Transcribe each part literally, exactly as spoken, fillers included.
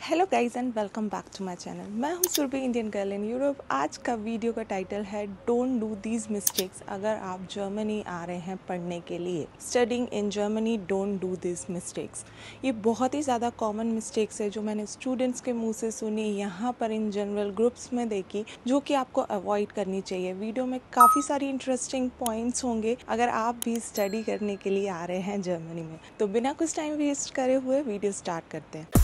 Hello guys and welcome back to my channel. मैं हूं Surabhi, Indian girl in Europe. आज का वीडियो का टाइटल है डोंट डू दीज मिस्टेक्स। अगर आप जर्मनी आ रहे हैं पढ़ने के लिए, studying in Germany, don't do these mistakes. ये बहुत ही ज़्यादा कॉमन मिस्टेक्स है जो मैंने स्टूडेंट्स के मुंह से सुनी, यहाँ पर इन जनरल ग्रुप्स में देखी, जो कि आपको अवॉइड करनी चाहिए। वीडियो में काफ़ी सारी इंटरेस्टिंग पॉइंट्स होंगे अगर आप भी स्टडी करने के लिए आ रहे हैं जर्मनी में। तो बिना कुछ टाइम वेस्ट करे हुए वीडियो स्टार्ट करते हैं।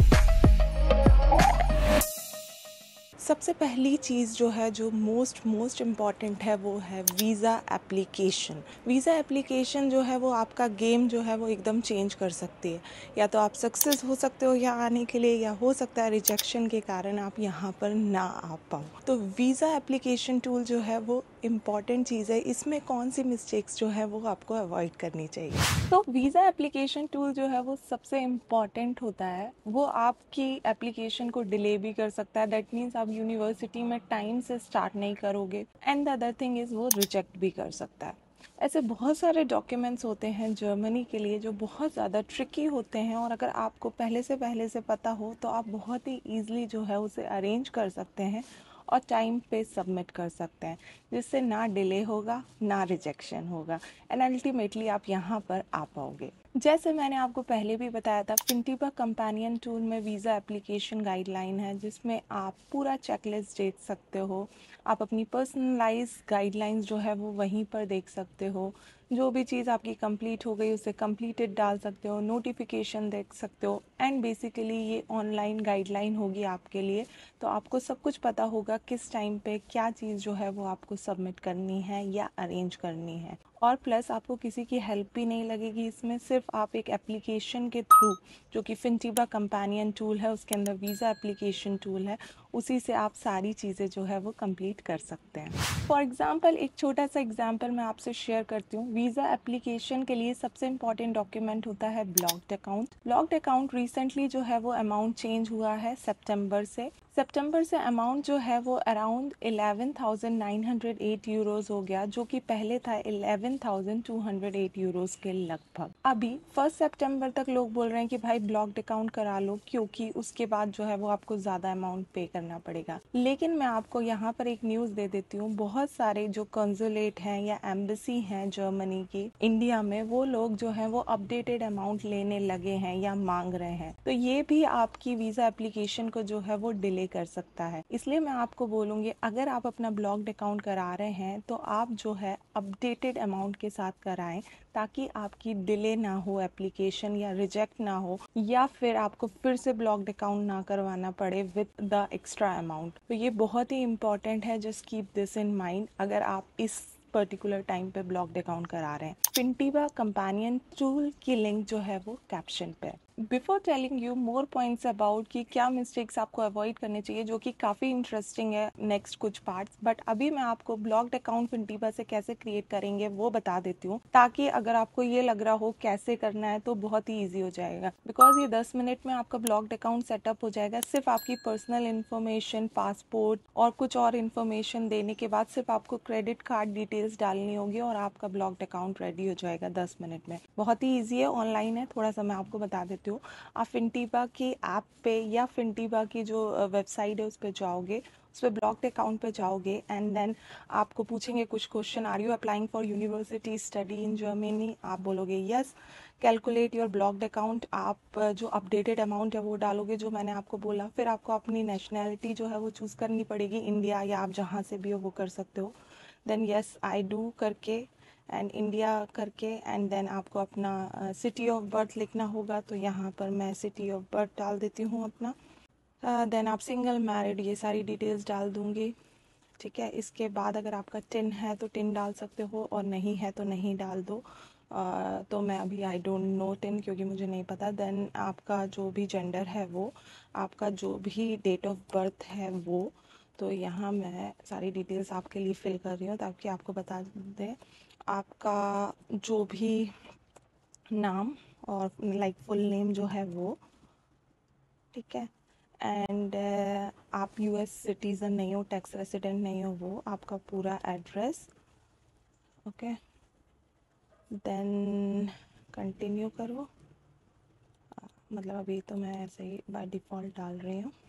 सबसे पहली चीज़ जो है, जो मोस्ट मोस्ट इम्पॉर्टेंट है, वो है वीज़ा एप्लीकेशन। वीज़ा एप्लीकेशन जो है वो आपका गेम जो है वो एकदम चेंज कर सकती है। या तो आप सक्सेस हो सकते हो यहाँ आने के लिए, या हो सकता है रिजेक्शन के कारण आप यहाँ पर ना आ पाओ। तो वीज़ा एप्लीकेशन टूल जो है वो इम्पॉर्टेंट चीज़ है। इसमें कौन सी मिस्टेक्स जो है वो आपको अवॉइड करनी चाहिए। तो वीज़ा एप्लीकेशन टूल जो है वो सबसे इम्पॉर्टेंट होता है। वो आपकी एप्लीकेशन को डिले भी कर सकता है। दैट मीन्स आप यूनिवर्सिटी में टाइम से स्टार्ट नहीं करोगे। And the other thing is वो रिजेक्ट भी कर सकता है। ऐसे बहुत सारे डॉक्यूमेंट्स होते हैं जर्मनी के लिए जो बहुत ज़्यादा ट्रिकी होते हैं, और अगर आपको पहले से पहले से पता हो तो आप बहुत ही ईजिली जो है उसे अरेंज कर सकते हैं और टाइम पे सबमिट कर सकते हैं, जिससे ना डिले होगा ना रिजेक्शन होगा, एंड अल्टीमेटली आप यहाँ पर आ पाओगे। जैसे मैंने आपको पहले भी बताया था, फिंटीबा कंपेनियन टूल में वीज़ा एप्लीकेशन गाइडलाइन है, जिसमें आप पूरा चेकलिस्ट देख सकते हो। आप अपनी पर्सनलाइज गाइडलाइंस जो है वो वहीं पर देख सकते हो। जो भी चीज़ आपकी कंप्लीट हो गई उसे कंप्लीटेड डाल सकते हो, नोटिफिकेशन देख सकते हो। एंड बेसिकली ये ऑनलाइन गाइडलाइन होगी आपके लिए, तो आपको सब कुछ पता होगा किस टाइम पे क्या चीज़ जो है वो आपको सबमिट करनी है या अरेंज करनी है। और प्लस आपको किसी की हेल्प भी नहीं लगेगी इसमें। सिर्फ आप एक एप्लीकेशन के थ्रू, जो कि फिंटीबा कंपेनियन टूल है, उसके अंदर वीज़ा एप्लीकेशन टूल है, उसी से आप सारी चीज़ें जो है वो कंप्लीट कर सकते हैं। फॉर एग्जांपल, एक छोटा सा एग्जांपल मैं आपसे शेयर करती हूँ। वीज़ा एप्लीकेशन के लिए सबसे इम्पॉर्टेंट डॉक्यूमेंट होता है blocked account. Blocked account recently जो है वो अमाउंट चेंज हुआ है सितंबर से। सितंबर से अमाउंट जो है वो around eleven thousand nine hundred eight euros हो गया, जो कि पहले था eleven thousand two hundred eight euros के लगभग। अभी फर्स्ट सितंबर तक लोग बोल रहे हैं कि भाई ब्लॉक्ड अकाउंट करा लो, क्योंकि उसके बाद जो है वो आपको ज़्यादा अमाउंट पे करना पड़ेगा। लेकिन मैं आपको यहाँ पर एक न्यूज़ दे देती हूँ। बहुत सारे जो कंसुलेट हैं या एम्बेसी हैं जर्मनी की इंडिया में, वो लोग जो हैं वो अपडेटेड अमाउंट लेने लगे हैं या मांग रहे हैं। तो ये भी आपकी वीज़ा एप्लीकेशन को जो है वो डिले कर सकता है। इसलिए मैं आपको बोलूँगी, अगर आप अपना ब्लॉक्ड अकाउंट करा रहे हैं तो आप जो है अपडेटेड अमाउंट के साथ कराएं, ताकि आपकी डिले ना हो एप्लीकेशन, या रिजेक्ट ना हो, या फिर आपको फिर से ब्लॉक्ड अकाउंट ना करवाना पड़े विद द एक्स्ट्रा अमाउंट। तो ये बहुत ही इंपॉर्टेंट है। Just keep this in mind अगर आप इस पर्टिकुलर टाइम पे ब्लॉक्ड अकाउंट करा रहे हैं। फिंटीबा कंपेनियन टूल की लिंक जो है वो कैप्शन पे। Before telling you more points about कि क्या मिस्टेक्स आपको अवॉइड करने चाहिए, जो कि काफ़ी इंटरेस्टिंग है नेक्स्ट कुछ पार्ट्स, बट अभी मैं आपको ब्लॉक्ड अकाउंट फिंटीबा से कैसे क्रिएट करेंगे वो बता देती हूँ, ताकि अगर आपको ये लग रहा हो कैसे करना है तो बहुत ही ईजी हो जाएगा। बिकॉज ये दस मिनट में आपका ब्लॉक्ड अकाउंट सेटअप हो जाएगा। सिर्फ आपकी पर्सनल इन्फॉर्मेशन, पासपोर्ट और कुछ और इन्फॉर्मेशन देने के बाद सिर्फ आपको क्रेडिट कार्ड डिटेल्स डालनी होगी और आपका ब्लॉक्ड अकाउंट रेडी हो जाएगा दस मिनट में। बहुत ही ईजी है, ऑनलाइन है। थोड़ा सा मैं आपको बता देती हूँ। आप फिंटीबा की ऐप पे या फिंटीबा की जो वेबसाइट है उस पर जाओगे, उस पर ब्लॉक्ड अकाउंट पे जाओगे, एंड देन आपको पूछेंगे कुछ question. Are you applying for university study in Germany? आप बोलोगे yes. Calculate your blocked account. आप जो अपडेटेड अमाउंट है वो डालोगे, जो मैंने आपको बोला। फिर आपको अपनी नेशनैलिटी जो है वो चूज़ करनी पड़ेगी, इंडिया या आप जहाँ से भी हो वो कर सकते हो। देन यस आई डू करके एंड इंडिया करके, एंड देन आपको अपना सिटी ऑफ बर्थ लिखना होगा। तो यहाँ पर मैं सिटी ऑफ बर्थ डाल देती हूँ अपना। देन uh, आप सिंगल, मैरिड, ये सारी डिटेल्स डाल दूँगी। ठीक है। इसके बाद अगर आपका टिन है तो टिन डाल सकते हो, और नहीं है तो नहीं डाल दो। uh, तो मैं अभी आई डोंट नो टिन, क्योंकि मुझे नहीं पता। देन आपका जो भी जेंडर है वो, आपका जो भी डेट ऑफ बर्थ है वो। तो यहाँ मैं सारी डिटेल्स आपके लिए फिल कर रही हूँ ताकि आपको बता दें आपका जो भी नाम और लाइक फुल नेम जो है वो। ठीक है। एंड uh, आप यूएस सिटीज़न नहीं हो, टैक्स रेसिडेंट नहीं हो, वो आपका पूरा एड्रेस। ओके। देन कंटिन्यू करो। मतलब अभी तो मैं ऐसे ही बाय डिफ़ॉल्ट डाल रही हूँ।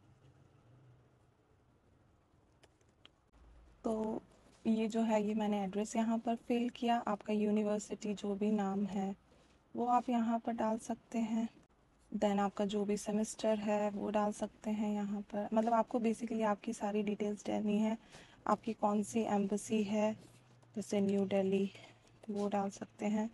तो ये जो है, ये मैंने एड्रेस यहाँ पर फिल किया। आपका यूनिवर्सिटी जो भी नाम है वो आप यहाँ पर डाल सकते हैं। देन आपका जो भी सेमेस्टर है वो डाल सकते हैं यहाँ पर। मतलब आपको बेसिकली आपकी सारी डिटेल्स डालनी है। आपकी कौन सी एम्बेसी है, जैसे न्यू दिल्ली, वो डाल सकते हैं।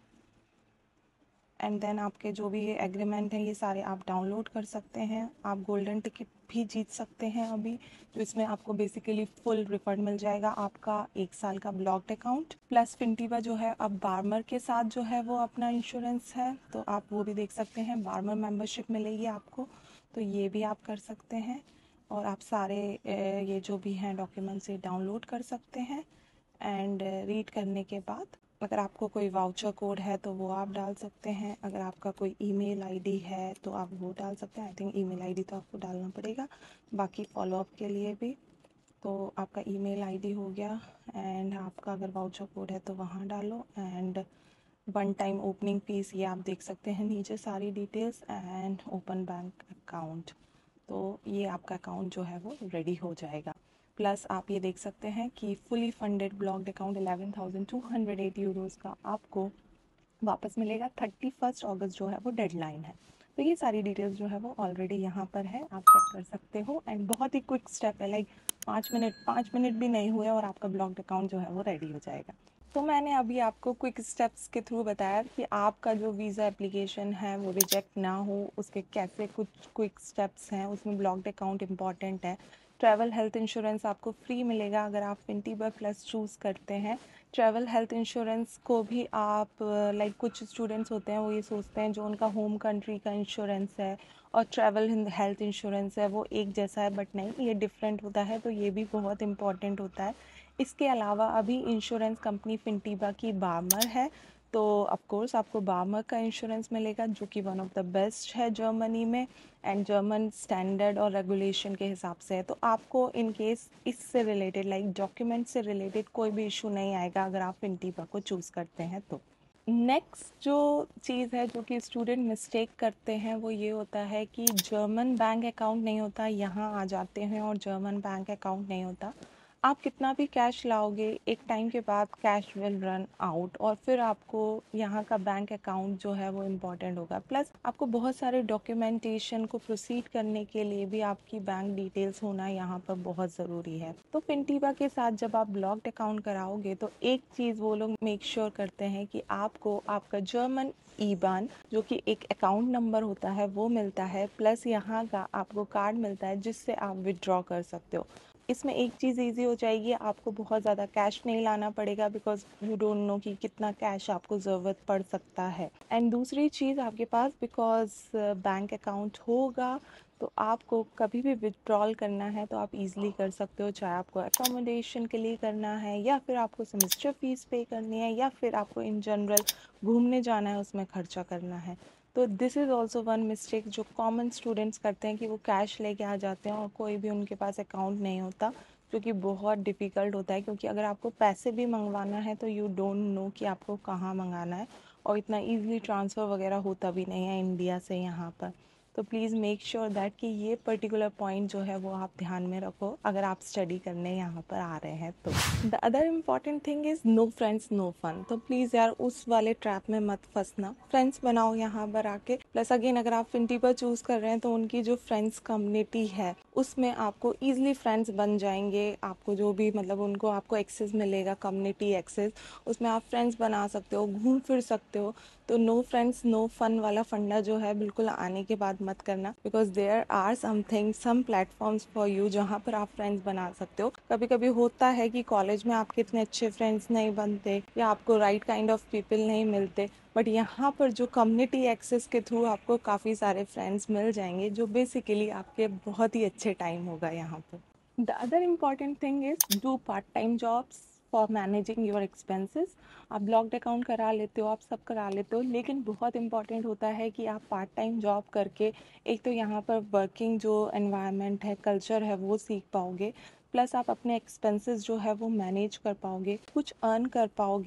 एंड देन आपके जो भी ये एग्रीमेंट हैं ये सारे आप डाउनलोड कर सकते हैं। आप गोल्डन टिकट भी जीत सकते हैं अभी, जो इसमें आपको बेसिकली फुल रिफंड मिल जाएगा। आपका एक साल का ब्लॉक्ड अकाउंट प्लस फिनटीवा जो है, अब बार्मर के साथ जो है वो अपना इंश्योरेंस है, तो आप वो भी देख सकते हैं। बार्मर मेंबरशिप मिलेगी आपको, तो ये भी आप कर सकते हैं। और आप सारे ये जो भी हैं डॉक्यूमेंट्स ये डाउनलोड कर सकते हैं। एंड रीड करने के बाद अगर आपको कोई वाउचर कोड है तो वो आप डाल सकते हैं। अगर आपका कोई ईमेल आईडी है तो आप वो डाल सकते हैं। आई थिंक ईमेल आईडी तो आपको डालना पड़ेगा बाकी फॉलोअप के लिए भी। तो आपका ईमेल आईडी हो गया, एंड आपका अगर वाउचर कोड है तो वहाँ डालो। And one time opening fees ये आप देख सकते हैं नीचे सारी details. And open bank account, तो ये आपका अकाउंट जो है वो रेडी हो जाएगा। प्लस आप ये देख सकते हैं कि fully funded blocked account eleven thousand two hundred eight euros का आपको वापस मिलेगा। थर्टी फर्स्ट ऑगस्ट जो है वो डेडलाइन है। तो ये सारी डिटेल्स जो है वो ऑलरेडी यहाँ पर है, आप चेक कर सकते हो। एंड बहुत ही क्विक स्टेप है, लाइक पाँच मिनट पाँच मिनट भी नहीं हुए और आपका ब्लॉक्ड अकाउंट जो है वो रेडी हो जाएगा। तो मैंने अभी आपको क्विक स्टेप्स के थ्रू बताया कि आपका जो वीज़ा एप्लीकेशन है वो रिजेक्ट ना हो, उसके कैसे कुछ क्विक स्टेप्स हैं। उसमें ब्लॉक्ड अकाउंट इम्पॉर्टेंट है। ट्रैवल हेल्थ इंश्योरेंस आपको फ्री मिलेगा अगर आप फिनटीवा प्लस चूज़ करते हैं। ट्रैवल हेल्थ इंश्योरेंस को भी आप लाइक कुछ स्टूडेंट्स होते हैं वो ये सोचते हैं जो उनका होम कंट्री का इंश्योरेंस है और ट्रैवल हेल्थ इंश्योरेंस है वो एक जैसा है, बट नहीं, ये डिफरेंट होता है। तो ये भी बहुत इंपॉर्टेंट होता है। इसके अलावा अभी इंश्योरेंस कंपनी फिनटीवा की बार्मर है, तो ऑफ कोर्स आपको बार्मर का इंश्योरेंस मिलेगा जो कि वन ऑफ द बेस्ट है जर्मनी में। एंड जर्मन स्टैंडर्ड और रेगुलेशन के हिसाब से है। तो आपको इन केस इससे रिलेटेड लाइक डॉक्यूमेंट से रिलेटेड कोई भी इशू नहीं आएगा अगर आप फिनटीवा को चूज़ करते हैं तो। नेक्स्ट जो चीज़ है जो कि स्टूडेंट मिस्टेक करते हैं वो ये होता है कि जर्मन बैंक अकाउंट नहीं होता, यहाँ आ जाते हैं और जर्मन बैंक अकाउंट नहीं होता। आप कितना भी कैश लाओगे एक टाइम के बाद कैश विल रन आउट, और फिर आपको यहाँ का बैंक अकाउंट जो है वो इम्पॉर्टेंट होगा। प्लस आपको बहुत सारे डॉक्यूमेंटेशन को प्रोसीड करने के लिए भी आपकी बैंक डिटेल्स होना यहाँ पर बहुत ज़रूरी है। तो फिनटीवा के साथ जब आप ब्लॉक्ड अकाउंट कराओगे तो एक चीज़ वो लोग मेक श्योर करते हैं कि आपको आपका जर्मन ईबान जो कि एक अकाउंट नंबर होता है वो मिलता है, प्लस यहाँ का आपको कार्ड मिलता है जिससे आप विड्रॉ कर सकते हो। इसमें एक चीज़ इजी हो जाएगी, आपको बहुत ज़्यादा कैश नहीं लाना पड़ेगा बिकॉज यू डोंट नो कि कितना कैश आपको ज़रूरत पड़ सकता है। एंड दूसरी चीज़, आपके पास बिकॉज बैंक अकाउंट होगा तो आपको कभी भी विड्रॉल करना है तो आप इजीली कर सकते हो, चाहे आपको अकोमोडेशन के लिए करना है या फिर आपको सेमेस्टर फीस पे करनी है या फिर आपको इन जनरल घूमने जाना है उसमें खर्चा करना है। तो this is also one mistake जो कॉमन स्टूडेंट्स करते हैं कि वो कैश लेके आ जाते हैं और कोई भी उनके पास अकाउंट नहीं होता, जो कि बहुत डिफ़िकल्ट होता है। क्योंकि अगर आपको पैसे भी मंगवाना है तो यू डोंट नो कि आपको कहाँ मंगाना है, और इतना ईज़िली ट्रांसफ़र वगैरह होता भी नहीं है इंडिया से यहाँ पर। तो प्लीज़ मेक श्योर दैट कि ये पर्टिकुलर पॉइंट जो है वो आप ध्यान में रखो अगर आप स्टडी करने यहाँ पर आ रहे हैं तो। The other important thing is no friends no fun. तो प्लीज़ यार उस वाले ट्रैप में मत फंसना, फ्रेंड्स बनाओ यहाँ पर आके। प्लस अगेन अगर आप फिनटीवा चूज़ कर रहे हैं तो उनकी जो फ्रेंड्स कम्युनिटी है उसमें आपको ईजिली फ्रेंड्स बन जाएंगे। आपको जो भी मतलब उनको आपको एक्सेस मिलेगा, कम्युनिटी एक्सेस, उसमें आप फ्रेंड्स बना सकते हो, घूम फिर सकते हो। तो नो फ्रेंड्स नो फन वाला फंडा जो है बिल्कुल आने के बाद मत करना, because there are something some platforms for you जहाँ पर आप फ्रेंड्स बना सकते हो। कभी कभी होता है कि कॉलेज में आपके इतने अच्छे फ्रेंड्स नहीं बनते या आपको राइट काइंड ऑफ पीपल नहीं मिलते, बट यहाँ पर जो कम्युनिटी एक्सेस के थ्रू आपको काफ़ी सारे फ्रेंड्स मिल जाएंगे जो बेसिकली आपके बहुत ही अच्छे टाइम होगा यहाँ पर। The other important thing is do part time jobs for managing your expenses. आप ब्लॉक्ड अकाउंट करा लेते हो, आप सब करा लेते हो, लेकिन बहुत इंपॉर्टेंट होता है कि आप पार्ट टाइम जॉब करके एक तो यहाँ पर वर्किंग जो एनवायरनमेंट है, कल्चर है, वो सीख पाओगे। प्लस आप अपने एक्सपेंसेस जो है वो मैनेज कर पाओगे, कुछ अर्न कर पाओगे,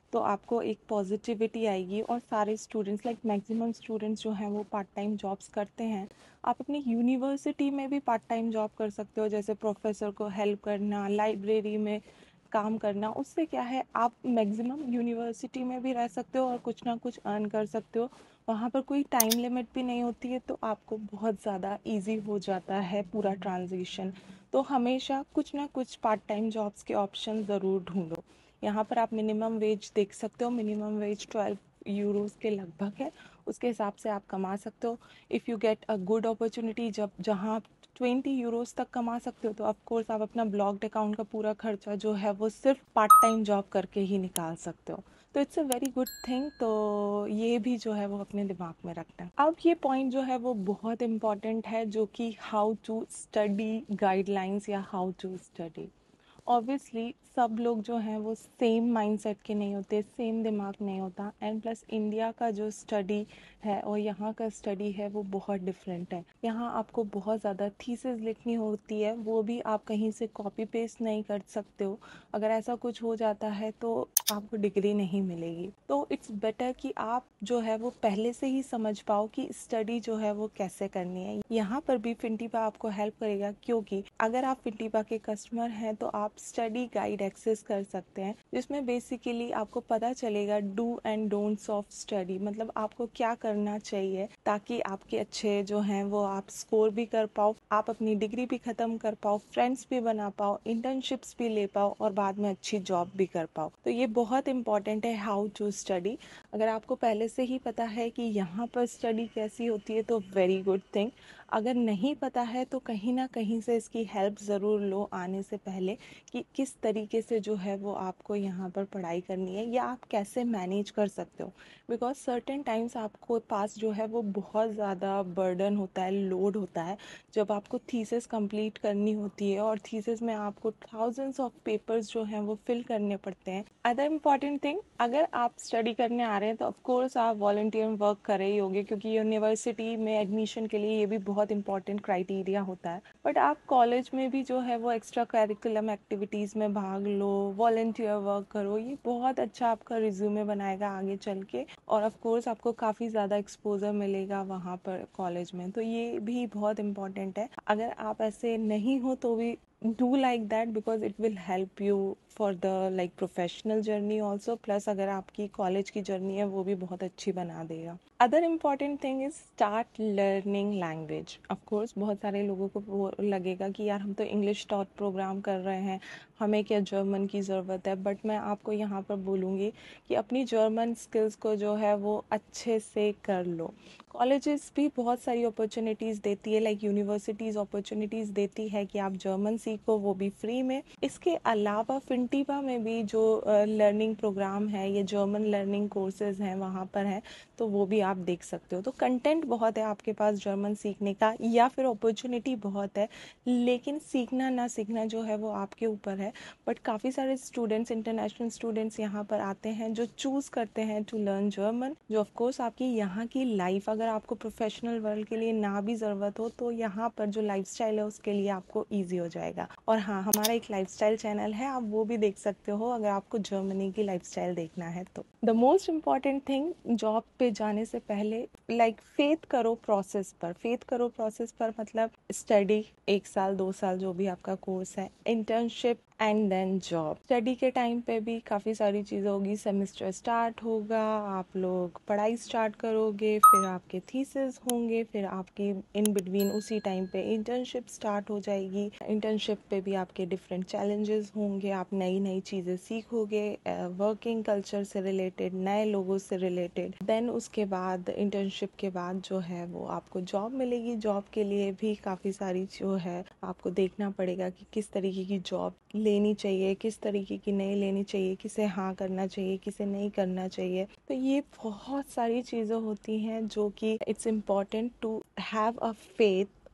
तो आपको एक पॉजिटिविटी आएगी। और सारे स्टूडेंट्स लाइक मैक्सिमम स्टूडेंट्स जो हैं वो पार्ट टाइम जॉब्स करते हैं। आप अपनी यूनिवर्सिटी में भी पार्ट टाइम जॉब कर सकते हो, जैसे प्रोफेसर को हेल्प करना, लाइब्रेरी में काम करना। उससे क्या है, आप मैक्सिमम यूनिवर्सिटी में भी रह सकते हो और कुछ ना कुछ अर्न कर सकते हो। वहाँ पर कोई टाइम लिमिट भी नहीं होती है, तो आपको बहुत ज़्यादा इजी हो जाता है पूरा ट्रांजिशन। तो हमेशा कुछ ना कुछ पार्ट टाइम जॉब्स के ऑप्शन ज़रूर ढूंढो। यहाँ पर आप मिनिमम वेज देख सकते हो, मिनिमम वेज ट्वेल्व यूरोज़ के लगभग है, उसके हिसाब से आप कमा सकते हो। If you get a good opportunity जब जहाँ आप ट्वेंटी यूरोज़ तक कमा सकते हो, तो ऑफ कोर्स आप अपना ब्लॉग्ड अकाउंट का पूरा खर्चा जो है वो सिर्फ पार्ट टाइम जॉब करके ही निकाल सकते हो। तो it's a very good thing. तो ये भी जो है वो अपने दिमाग में रखना है। अब ये पॉइंट जो है वो बहुत इम्पॉर्टेंट है, जो कि हाउ टू स्टडी गाइडलाइंस या हाउ टू स्टडी। ऑब्वियसली सब लोग जो हैं वो सेम माइंडसेट के नहीं होते, सेम दिमाग नहीं होता। एंड प्लस इंडिया का जो स्टडी है और यहाँ का स्टडी है वो बहुत डिफरेंट है। यहाँ आपको बहुत ज़्यादा थीसिस लिखनी होती है, वो भी आप कहीं से कॉपी पेस्ट नहीं कर सकते हो। अगर ऐसा कुछ हो जाता है तो आपको डिग्री नहीं मिलेगी। तो इट्स बेटर कि आप जो है वो पहले से ही समझ पाओ कि स्टडी जो है वो कैसे करनी है। यहाँ पर भी फिंटीपा आपको हेल्प करेगा, क्योंकि अगर आप फिंटीपा के कस्टमर हैं तो आप स्टडी गाइड एक्सेस कर सकते हैं, जिसमें बेसिकली आपको पता चलेगा do and don'ts of study, मतलब आपको क्या करना चाहिए ताकि आपके अच्छे जो हैं वो आप स्कोर भी कर पाओ, आप अपनी डिग्री भी ख़त्म कर पाओ, फ्रेंड्स भी बना पाओ, इंटर्नशिप्स भी ले पाओ और बाद में अच्छी जॉब भी कर पाओ। तो ये बहुत इंपॉर्टेंट है हाउ टू स्टडी। अगर आपको पहले से ही पता है कि यहाँ पर स्टडी कैसी होती है तो वेरी गुड थिंग। अगर नहीं पता है तो कहीं ना कहीं से इसकी हेल्प ज़रूर लो आने से पहले, कि किस तरीके से जो है वो आपको यहाँ पर पढ़ाई करनी है या आप कैसे मैनेज कर सकते हो। बिकॉज सर्टेन टाइम्स आपको पास जो है वो बहुत ज़्यादा बर्डन होता है, लोड होता है, जब आपको थीसिस कंप्लीट करनी होती है और थीसिस में आपको थाउजेंड्स ऑफ पेपर्स जो हैं वो फिल करने पड़ते हैं। अदर इम्पॉर्टेंट थिंग, अगर आप स्टडी करने आ रहे हैं तो ऑफकोर्स आप वॉलंटियर वर्क कर रहे ही होंगे, क्योंकि यूनिवर्सिटी में एडमिशन के लिए ये भी बहुत इंपॉर्टेंट क्राइटेरिया होता है। बट आप कॉलेज में भी जो है वो एक्स्ट्रा करिकुलम एक्टिविटीज़ में भाग लो, वॉलंटियर वर्क करो, ये बहुत अच्छा आपका रिज्यूमे बनाएगा आगे चल के। और ऑफ कोर्स आपको काफ़ी ज़्यादा एक्सपोजर मिलेगा वहाँ पर कॉलेज में, तो ये भी बहुत इंपॉर्टेंट है। अगर आप ऐसे नहीं हो तो भी do like that, because it will help you for the like professional journey also. Plus अगर आपकी कॉलेज की जर्नी है वो भी बहुत अच्छी बना देगा। Other important thing is start learning language. Of course बहुत सारे लोगों को वो लगेगा कि यार हम तो इंग्लिश टॉट प्रोग्राम कर रहे हैं, हमें क्या जर्मन की ज़रूरत है। बट मैं आपको यहाँ पर बोलूँगी कि अपनी जर्मन स्किल्स को जो है वो अच्छे से कर लो। कॉलेजेस भी बहुत सारी अपॉर्चुनिटीज़ देती है, लाइक यूनिवर्सिटीज़ अपॉर्चुनिटीज़ देती है कि आप जर्मन सीखो, वो भी फ्री में। इसके अलावा फिंटीपा में भी जो लर्निंग प्रोग्राम है, ये जर्मन लर्निंग कोर्सेज हैं वहाँ पर हैं, तो वो भी आप देख सकते हो। तो कंटेंट बहुत है आपके पास जर्मन सीखने का, या फिर अपॉर्चुनिटी बहुत है, लेकिन सीखना ना सीखना जो है वो आपके ऊपर है। बट काफ़ी सारे स्टूडेंट्स, इंटरनेशनल स्टूडेंट्स यहाँ पर आते हैं जो चूज़ करते हैं टू लर्न जर्मन, जो ऑफकोर्स आपकी यहाँ की लाइफ, अगर आपको प्रोफेशनल वर्ल्ड के लिए ना भी ज़रूरत हो तो यहाँ पर जो लाइफस्टाइल है उसके लिए आपको ईजी हो जाएगा। और हाँ, हमारा एक लाइफस्टाइल चैनल है, आप वो भी देख सकते हो अगर आपको जर्मनी की लाइफस्टाइल देखना है तो। The most important thing job पे जाने से पहले, लाइक फेथ करो प्रोसेस पर। फेथ करो प्रोसेस पर मतलब स्टडी एक साल दो साल जो भी आपका कोर्स है, internship and then job. Study के टाइम पे भी काफ़ी सारी चीज़ें होगी, सेमेस्टर स्टार्ट होगा, आप लोग पढ़ाई स्टार्ट करोगे, फिर आपके थीसिस होंगे, फिर आपकी इन बिटवीन उसी टाइम पे इंटर्नशिप स्टार्ट हो जाएगी। इंटर्नशिप पे भी आपके डिफरेंट चैलेंजेस होंगे, आप नई नई चीज़ें सीखोगे वर्किंग कल्चर से रिलेटेड, नए लोगों से रिलेटेड। देन उसके बाद इंटर्नशिप के बाद जो है वो आपको जॉब मिलेगी। जॉब के लिए भी काफ़ी सारी जो है आपको देखना पड़ेगा कि किस तरीके की जॉब लेनी चाहिए, किस तरीके की नहीं लेनी चाहिए, किसे हाँ करना चाहिए, किसे नहीं करना चाहिए। तो ये बहुत सारी चीज़ें होती हैं जो कि it's important to have a faith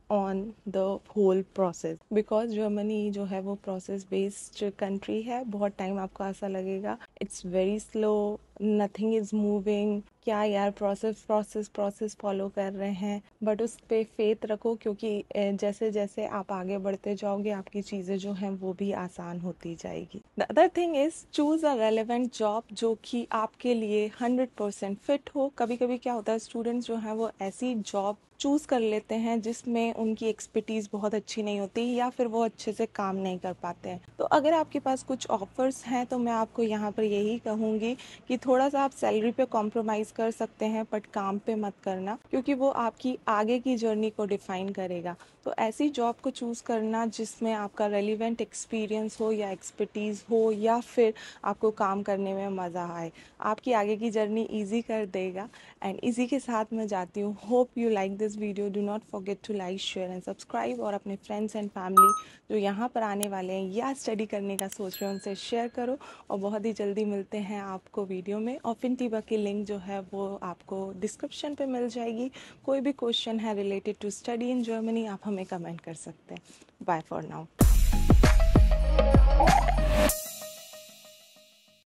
on the whole process, because Germany जो है वो प्रोसेस बेस्ड कंट्री है। बहुत टाइम आपको ऐसा लगेगा it's very slow, nothing is moving, क्या यार प्रोसेस प्रोसेस प्रोसेस फॉलो कर रहे हैं, बट उस पे फेथ रखो, क्योंकि जैसे जैसे आप आगे बढ़ते जाओगे आपकी चीज़ें जो हैं वो भी आसान होती जाएगी। The other thing is choose a relevant job जो कि आपके लिए हंड्रेड परसेंट फिट हो। कभी कभी क्या होता है, स्टूडेंट्स जो हैं वो ऐसी जॉब चूज़ कर लेते हैं जिसमें उनकी एक्सपर्टीज़ बहुत अच्छी नहीं होती या फिर वो अच्छे से काम नहीं कर पाते हैं। तो अगर आपके पास कुछ ऑफर्स हैं तो मैं आपको यहाँ पर यही कहूँगी कि थोड़ा सा आप सैलरी पे कॉम्प्रोमाइज़ कर सकते हैं, बट काम पे मत करना, क्योंकि वो आपकी आगे की जर्नी को डिफाइन करेगा। तो ऐसी जॉब को चूज़ करना जिसमें आपका रेलिवेंट एक्सपीरियंस हो या एक्सपर्टीज़ हो या फिर आपको काम करने में मज़ा आए, आपकी आगे की जर्नी ईजी कर देगा। एंड इसी के साथ मैं जाती हूँ। Hope you like this video. Do not forget to like, share and subscribe, और अपने फ्रेंड्स एंड फैमिली जो यहाँ पर आने वाले हैं या स्टडी करने का सोच रहे हैं उनसे शेयर करो। और बहुत ही जल्दी मिलते हैं आपको वीडियो में। और फिनटीबा की लिंक जो है वो आपको डिस्क्रिप्शन पे मिल जाएगी। कोई भी क्वेश्चन है related to study in Germany आप हमें कमेंट कर सकते हैं। Bye for now.